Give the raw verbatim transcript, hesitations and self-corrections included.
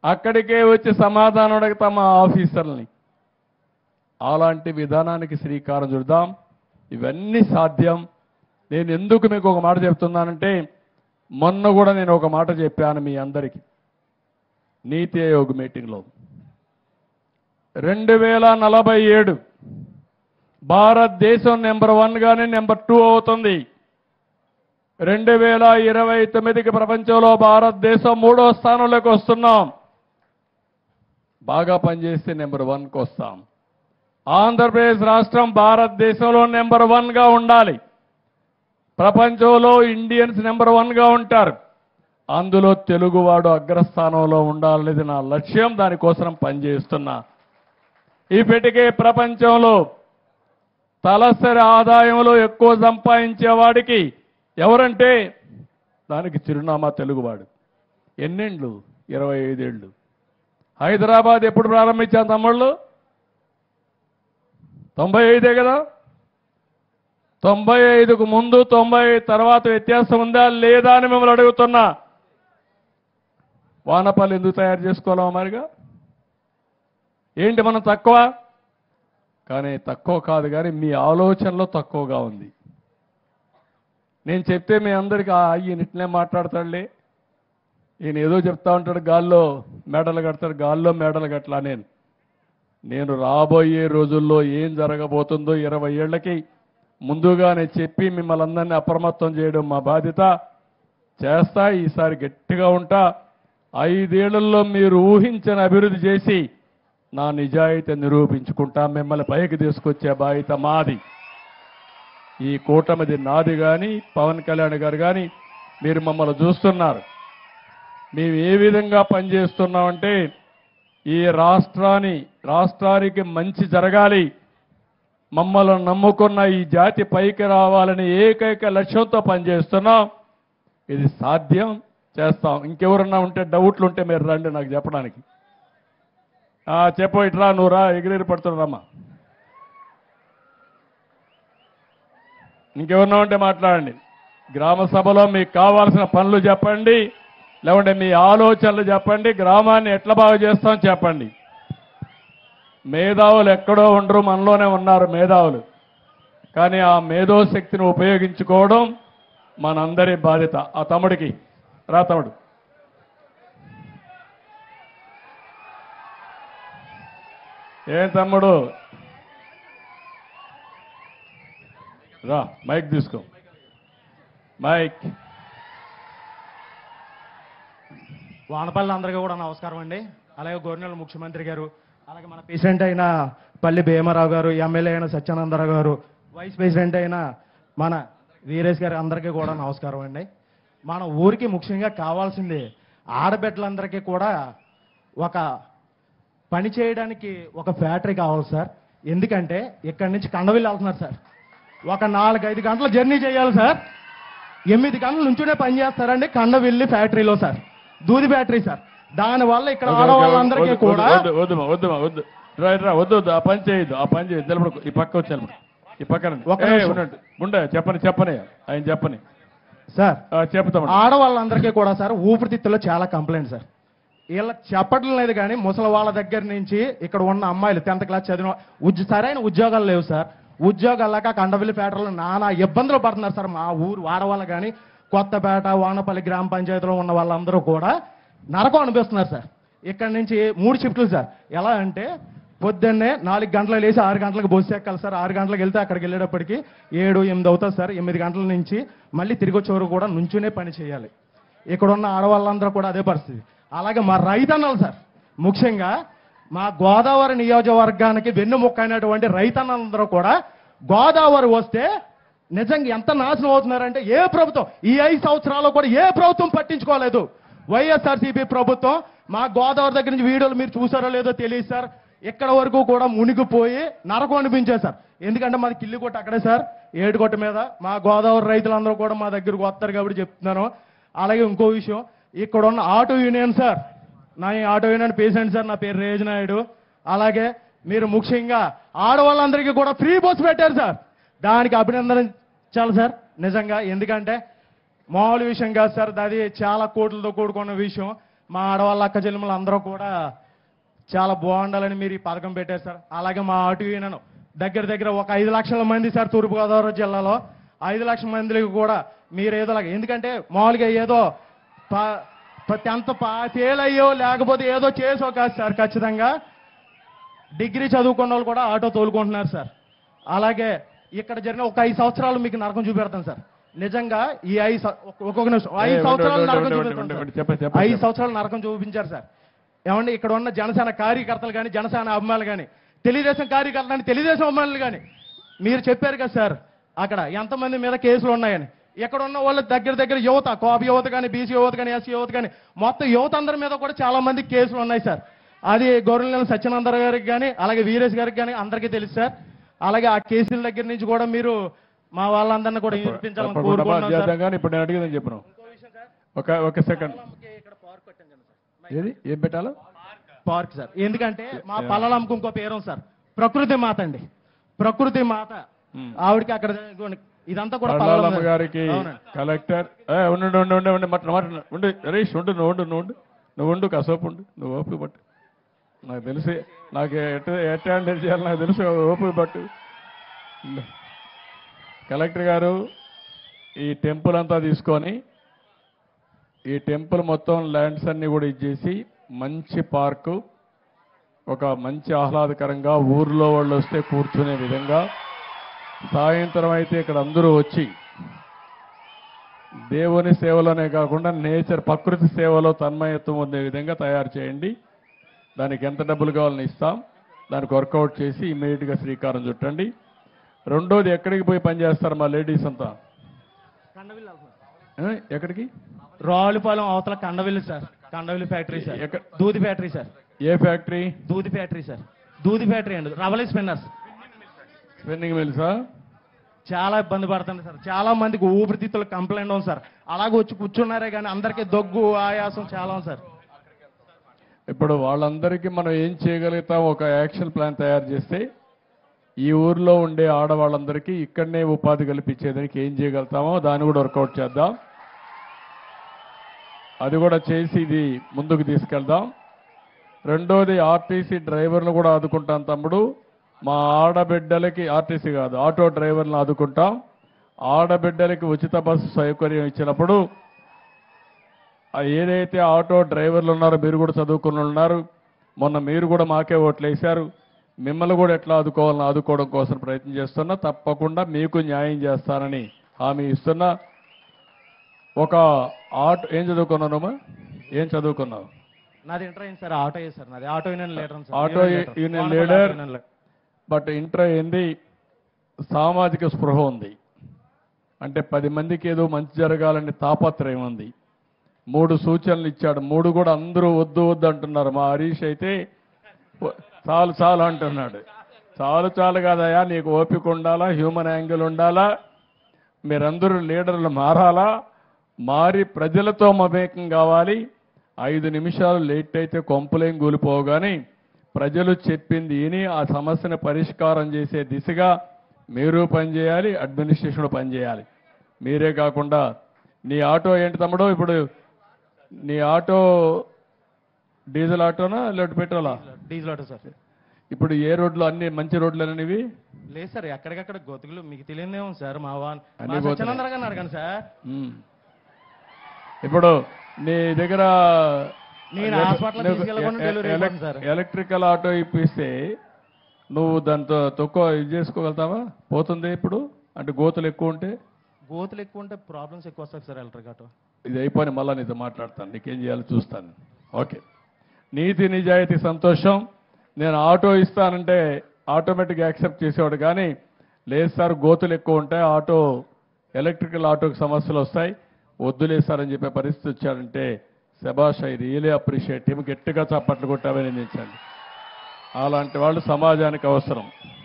అక్కడికే వచ్చి సమాధానం అడుగుతాం మా ఆఫీసర్లని. అలాంటి విధానానికి శ్రీకారం చుడదాం. ఇవన్నీ సాధ్యం. నేను ఎందుకు మీకు ఒక మాట చెప్తున్నానంటే, మొన్న కూడా నేను ఒక మాట చెప్పాను మీ అందరికీ నీతి ఆయోగ్ మీటింగ్లో. రెండు వేల నలభై ఏడు భారతదేశం నెంబర్ వన్ గానే నెంబర్ టూ అవుతుంది. రెండు వేల ఇరవై తొమ్మిదికి ప్రపంచంలో భారతదేశం మూడో స్థానంలోకి వస్తున్నాం. బాగా పనిచేస్తే నెంబర్ వన్కి వస్తాం. ఆంధ్రప్రదేశ్ రాష్ట్రం భారతదేశంలో నెంబర్ వన్గా ఉండాలి. ప్రపంచంలో ఇండియన్స్ నెంబర్ వన్గా ఉంటారు. అందులో తెలుగువాడు అగ్రస్థానంలో ఉండాలనేది నా లక్ష్యం. దానికోసం పనిచేస్తున్నా. ఇప్పటికే ప్రపంచంలో తలసరి ఆదాయంలో ఎక్కువ సంపాదించేవాడికి ఎవరంటే దానికి చిరునామా తెలుగువాడు. ఎన్నేళ్ళు? ఇరవై ఐదేళ్ళు. హైదరాబాద్ ఎప్పుడు ప్రారంభించాం తమ్ముళ్ళు? తొంభై ఐదే కదా. తొంభై ఐదుకు ముందు తొంభై తర్వాత వ్యత్యాసం ఉందా లేదా అని మిమ్మల్ని అడుగుతున్నా. వానపల్లి ఎందుకు తయారు చేసుకోవాలా మరిగా? ఏంటి మనం తక్కువ? కానీ తక్కువ కాదు, కానీ మీ ఆలోచనలో తక్కువగా ఉంది. నేను చెప్తే మీ అందరికీ ఈయన ఇట్లనే మాట్లాడతాడులే, ఈయన ఏదో చెప్తా ఉంటాడు, గాల్లో మేడలు కడతాడు, గాల్లో మేడలు కట్టలా. నేను నేను రాబోయే రోజుల్లో ఏం జరగబోతుందో ఇరవై ఏళ్లకి ముందుగానే చెప్పి మిమ్మల్ని అందరినీ అప్రమత్తం చేయడం మా బాధ్యత. చేస్తా. ఈసారి గట్టిగా ఉంటా. ఐదేళ్లలో మీరు ఊహించిన అభివృద్ధి చేసి నా నిజాయితీ నిరూపించుకుంటా. మిమ్మల్ని పైకి తీసుకొచ్చే బాధ్యత మాది. ఈ కూటమిది నాది. కానీ పవన్ కళ్యాణ్ గారు కానీ మీరు మమ్మల్ని చూస్తున్నారు. మేము ఏ విధంగా పనిచేస్తున్నామంటే, ఈ రాష్ట్రాన్ని రాష్ట్రానికి మంచి జరగాలి, మమ్మల్ని నమ్ముకున్న ఈ జాతి పైకి రావాలని ఏకైక లక్ష్యంతో పనిచేస్తున్నాం. ఇది సాధ్యం. చేస్తాం. ఇంకెవరన్నా ఉంటే డౌట్లు ఉంటే మీరు రండి నాకు చెప్పడానికి. చెప్పు, ఇట్రా, నువ్వు రా, ఎగిరెగిరి పడుతున్నారమ్మా. ఇంకెవరన్నా ఉంటే మాట్లాడండి. గ్రామ సభలో మీకు కావాల్సిన పనులు చెప్పండి, లేకుంటే మీ ఆలోచనలు చెప్పండి, గ్రామాన్ని ఎట్లా బాగా చేస్తాం చెప్పండి. మేధావులు ఎక్కడో ఉండరు, మనలోనే ఉన్నారు మేధావులు. కానీ ఆ మేధోశక్తిని ఉపయోగించుకోవడం మనందరి బాధ్యత. ఆ తమ్ముడికి రా, తమ్ముడు ఏం తమ్ముడు రా, మైక్ తీసుకో, మైక్. వానపల్లి అందరికీ కూడా నమస్కారం అండి. అలాగే గవర్నర్ ముఖ్యమంత్రి గారు, అలాగే మన ప్రెసిడెంట్ అయిన పల్లి భీమారావు గారు, ఎమ్మెల్యే అయిన సత్యానందరావు గారు, వైస్ ప్రెసిడెంట్ అయిన మన వీరేష్ గారు, అందరికీ కూడా నమస్కారం అండి. మన ఊరికి ముఖ్యంగా కావాల్సింది ఆడబిడ్డలందరికీ కూడా ఒక పని చేయడానికి ఒక ఫ్యాక్టరీ కావాలి సార్. ఎందుకంటే ఇక్కడి నుంచి కండవిల్లి వెళ్తున్నారు సార్. ఒక నాలుగు ఐదు గంటల జర్నీ చేయాలి సార్. ఎనిమిది గంటల నుంచునే పని చేస్తారండి కండవిల్లి ఫ్యాక్టరీలో సార్, దూది ఫ్యాక్టరీ సార్. దానివల్ల ఇక్కడ ఆడవాళ్ళందరికీ కూడా వద్దు వద్దు వద్దు వద్దు వద్దు వద్దు ఆ పని చేయొద్దు, ఆ పని చేయొద్దు. నిలబడు, ఈ పక్క వచ్చాను, ఈ పక్కన ఉన్నట్టు ఉండే. చెప్పని చెప్పని ఆయన చెప్పని సార్. చెప్తాం. ఆడవాళ్ళందరికీ కూడా సార్ ఊపిరితిత్తులో చాలా కంప్లైంట్ సార్. వీళ్ళ చెప్పడం లేదు కానీ ముసలి వాళ్ళ దగ్గర నుంచి ఇక్కడ ఉన్న అమ్మాయిలు టెన్త్ క్లాస్ చదివిన ఉద్య సరైన ఉద్యోగాలు లేవు సార్. ఉద్యోగాలు లేక కండవిల్లి ఫ్యాక్టరీలో నానా ఇబ్బందులు పడుతున్నారు సార్. మా ఊరు ఆడవాళ్ళు కానీ కొత్తపేట, వానపల్లి గ్రామ పంచాయతీలో ఉన్న వాళ్ళందరూ కూడా నరకం అనిపిస్తున్నారు సార్. ఇక్కడ నుంచి మూడు షిఫ్ట్లు సార్. ఎలా అంటే పొద్దున్నే నాలుగు గంటలకు లేచి ఆరు గంటలకు బస్సు ఎక్కాలి సార్. ఆరు గంటలకు వెళ్తే అక్కడికి వెళ్ళేటప్పటికి ఏడు ఎనిమిది అవుతుంది సార్. ఎనిమిది గంటల నుంచి మళ్ళీ తిరిగి వచ్చే వరకు కూడా నుంచునే పని చేయాలి. ఇక్కడ ఉన్న ఆడవాళ్ళందరూ కూడా అదే పరిస్థితి. అలాగే మా రైతన్నలు సార్, ముఖ్యంగా మా గోదావరి నియోజకవర్గానికి వెన్నుముక్క అయినటువంటి రైతన్నలందరూ కూడా గోదావరి వస్తే నిజంగా ఎంత నాశనం అవుతున్నారంటే, ఏ ప్రభుత్వం ఈ ఐదు సంవత్సరాల్లో కూడా ఏ ప్రభుత్వం పట్టించుకోలేదు. వైఎస్ఆర్సీపీ ప్రభుత్వం మా గోదావరి దగ్గర నుంచి వీడియోలు మీరు చూసారో లేదో తెలియదు సార్. ఇక్కడ వరకు కూడా మునిగిపోయి నరకం అనిపించారు సార్. ఎందుకంటే మాది కిల్లికొట్ట అక్కడే సార్, ఏడుకొట్ట మీద. మా గోదావరి రైతులందరూ కూడా మా దగ్గరకు వస్తారు కాబట్టి చెప్తున్నాను. అలాగే ఇంకో విషయం, ఇక్కడ ఉన్న ఆటో యూనియన్ సార్, నా ఆటో యూనియన్ పేషెంట్ సార్, నా పేరు రేజనాయుడు. అలాగే మీరు ముఖ్యంగా ఆడవాళ్ళందరికీ కూడా ఫ్రీ బస్సు పెట్టారు సార్. దానికి అభినందించాలి సార్ నిజంగా. ఎందుకంటే మామూలు విషయం కాదు సార్, అది చాలా కోట్లతో కూడుకున్న విషయం. మా ఆడవాళ్ళ అక్క చెల్లెములు అందరూ కూడా చాలా బాగుండాలని మీరు ఈ పథకం పెట్టారు సార్. అలాగే మా ఆటో యూనియన్ దగ్గర దగ్గర ఒక ఐదు లక్షల మంది సార్ తూర్పుగోదావరి జిల్లాలో ఐదు లక్షల మందికి కూడా మీరు ఏదో లాగా, ఎందుకంటే మామూలుగా ఏదో టెన్త్ పా ఫెయిల్ అయ్యో లేకపోతే ఏదో చేసో కాదు సార్, ఖచ్చితంగా డిగ్రీ చదువుకున్న వాళ్ళు కూడా ఆటో తోలుకుంటున్నారు సార్. అలాగే ఇక్కడ జరిగిన ఒక ఐదు సంవత్సరాలు మీకు నరకం చూపెడతాను సార్. నిజంగా ఈ ఐదు సం- ఒక్కొక్క నిమిషం ఐదు సంవత్సరాలు నరకం చూపెడతాను సార్. ఐదు సంవత్సరాలు నరకం చూపించారు సార్. ఏమండి ఇక్కడ ఉన్న జనసేన కార్యకర్తలు కానీ జనసేన అభిమానులు కానీ తెలుగుదేశం కార్యకర్తలు కానీ తెలుగుదేశం అభిమానులు కానీ మీరు చెప్పారు కదా సార్ అక్కడ ఎంతమంది మీద కేసులు ఉన్నాయని. ఇక్కడ ఉన్న వాళ్ళ దగ్గర దగ్గర యువత, కోప యువత కానీ బీసీ యువత కానీ ఎస్సీ యువత కానీ మొత్తం యువత అందరి మీద కూడా చాలా మంది కేసులు ఉన్నాయి సార్. అది గౌరవనీయులు సత్యనందరావు గారికి కానీ అలాగే వీరేష్ గారికి కానీ అందరికీ తెలుసు సార్. అలాగే ఆ కేసుల దగ్గర నుంచి కూడా మీరు మా వాళ్ళందరినీ కూడా వినిపించాలని కోరుకుంటున్నాం సార్. కానీ ఇప్పుడు నేను అడిగిందని చెప్పను. ఒక ఒక సెకండ్ ఏది ఏం పెట్టాలో పార్క్ సార్. ఎందుకంటే మా పల్లలమ్మకు ఇంకో పేరు ఉంది సార్, ప్రకృతి మాత అండి. ప్రకృతి మాత ఆవిడకి అక్కడ ఇదంతా కూడా పల్లాలమ్మ గారికి కలెక్టర్ ఏ, ఉండు ఉండు ఉండు ఉండు మట్ మాట ఉండు హరీష్ ఉండు నువ్వు ఉండు నువ్వు ఉండు నువ్వు ఉండు కాసేపు ఉండు నువ్వు ఓపిక పట్టు. నాకు తెలిసి నాకు ఎట్ ఎట్ హ్యాండిల్ చేయాలి నాకు తెలుసు, ఓపిక పట్టు. కలెక్టర్ గారు ఈ టెంపుల్ అంతా తీసుకొని ఈ టెంపుల్ మొత్తం ల్యాండ్స్ అన్ని కూడా ఇచ్చేసి మంచి పార్కు, ఒక మంచి ఆహ్లాదకరంగా ఊర్లో వాళ్ళు వస్తే కూర్చునే విధంగా, సాయంత్రం అయితే ఇక్కడ అందరూ వచ్చి దేవుని సేవలోనే కాకుండా నేచర్ ప్రకృతి సేవలో తన్మయత్వం ఉండే విధంగా తయారు చేయండి. దానికి ఎంత డబ్బులు కావాలని ఇస్తాం, దానికి వర్కౌట్ చేసి ఇమ్మీడియట్గా శ్రీకారం చుట్టండి. రెండోది ఎక్కడికి పోయి పనిచేస్తారు మా లేడీస్ అంతా? ఏ? ఎక్కడికి? రావులపాలెం అవతల Kandavilli sir, Kandavilli factory sir, దూది ఫ్యాక్టరీ సార్. ఏ ఫ్యాక్టరీ? దూది ఫ్యాక్టరీ సార్, దూది ఫ్యాక్టరీ అండి. రవలి స్పిన్నర్స్ స్పిన్నింగ్ మిల్సా? చాలా ఇబ్బంది పడుతుంది సార్. చాలా మందికి ఊపిరితిత్తులు కంప్లైంట్ ఉంది సార్. అలాగే వచ్చి కూర్చున్నారే కానీ అందరికీ దగ్గు ఆయాసం చాలా ఉంది సార్. ఇప్పుడు వాళ్ళందరికీ మనం ఏం చేయగలుగుతాం, ఒక యాక్షన్ ప్లాన్ తయారు చేస్తే ఈ ఊర్లో ఉండే ఆడవాళ్ళందరికీ ఇక్కడనే ఉపాధి కల్పించేదానికి ఏం చేయగలుగుతామో దాన్ని కూడా వర్కౌట్ చేద్దాం. అది కూడా చేసి ఇది ముందుకు తీసుకెళ్దాం. రెండోది ఆర్టీసీ డ్రైవర్లు కూడా ఆదుకుంటాం తమ్ముడు. మా ఆడబిడ్డలకి ఆర్టీసీ కాదు ఆటో డ్రైవర్లను ఆదుకుంటాం. ఆడబిడ్డలకి ఉచిత బస్సు సౌకర్యం ఇచ్చినప్పుడు ఏదైతే ఆటో డ్రైవర్లు ఉన్నారో మీరు కూడా చదువుకుని ఉన్నారు, మొన్న మీరు కూడా మాకే ఓట్లు వేశారు, మిమ్మల్ని కూడా ఎట్లా ఆదుకోవాలని ఆదుకోవడం కోసం ప్రయత్నం చేస్తున్నా. తప్పకుండా మీకు న్యాయం చేస్తానని హామీ ఇస్తున్నా. ఒక ఆటో ఏం చదువుకున్నానమ్మా? ఏం చదువుకున్నావు? నాది ఇంటర్ అయింది సార్, ఆటో సార్, నాది auto union leader. Auto union leader, but inter అయింది, సామాజిక స్పృహ ఉంది, అంటే పది మందికి ఏదో మంచి జరగాలని తాపత్రయం ఉంది. మూడు సూచనలు ఇచ్చాడు, మూడు కూడా అందరూ వద్దు వద్దు అంటున్నారు. మా హరీష్ అయితే చాలు చాలు అంటున్నాడు. చాలు చాలు కాదయా, నీకు ఓపిక ఉండాలా, హ్యూమన్ యాంగిల్ ఉండాలా, మీరందరూ లీడర్లు మారాలా, మారి ప్రజలతో మమేకం కావాలి. ఐదు నిమిషాలు లేట్ అయితే కొంపలేం కూలిపోగానే ప్రజలు చెప్పింది విని ఆ సమస్యను పరిష్కారం చేసే దిశగా మీరు పనిచేయాలి, అడ్మినిస్ట్రేషన్ పనిచేయాలి. మీరే కాకుండా నీ ఆటో ఏంటి తమ్ముడు? ఇప్పుడు నీ ఆటో డీజిల్ ఆటోనా లేకపోతే పెట్రోలా? Diesel auto sir. ఇప్పుడు ఏ రోడ్లు? అన్ని మంచి రోడ్లు అనేవి లేదు సార్, ఎక్కడికక్కడ గొతుకులు మీకు తెలియదేమో సార్. మా అన్ని వాళ్ళు అడగను సార్. ఇప్పుడు నీ దగ్గర నేను హాస్పిటల్ తీసుకెళ్ళకుండా డెలివరీ అయిపోతుంది సార్. ఎలక్ట్రికల్ ఆటో ఇప్పిస్తే నువ్వు దాంతో తక్కువ ఇది చేసుకోగలుగుతావా? పోతుంది ఇప్పుడు అంటే గోతులు ఎక్కువ ఉంటే? గోతులు ఎక్కువ ఉంటే ప్రాబ్లమ్స్ ఎక్కువ వస్తాయి సార్ ఎలక్ట్రిక్ ఆటో. ఇది అయిపోయి మళ్ళీ నీతో మాట్లాడతాను, నీకేం చేయాలో చూస్తాను. ఓకే, నీతి నిజాయితీ సంతోషం. నేను ఆటో ఇస్తానంటే ఆటోమేటిక్గా యాక్సెప్ట్ చేసేవాడు, కానీ లేదు సార్ గోతులు ఎక్కువ ఉంటాయి, ఆటో ఎలక్ట్రికల్ ఆటోకి సమస్యలు వస్తాయి, వద్దులేస్తారని చెప్పే పరిస్థితి వచ్చాడంటే శబాష్, ఐ రియలీ అప్రిషియేట్ హిమ్. గట్టిగా చప్పట్లు కొట్టి అభినందించండి. అలాంటి వాళ్ళు సమాజానికి అవసరం.